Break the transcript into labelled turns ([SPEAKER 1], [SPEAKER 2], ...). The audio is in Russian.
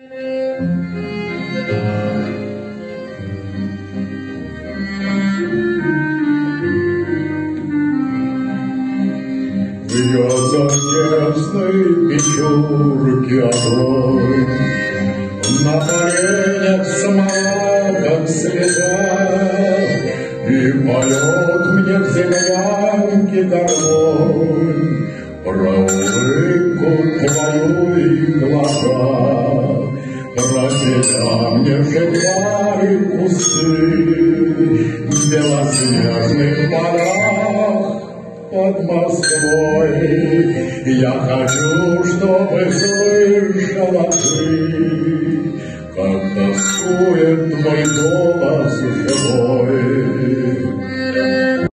[SPEAKER 1] В ее заветной печурке огонь, на поленях смола, как слеза, и поет мне в землянке гармонь про улыбку твою и глаза, про тебя мне шептают кусты в белоснежных полях под Москвой. Я хочу, чтобы слышала ты, как тоскует твой голос живой.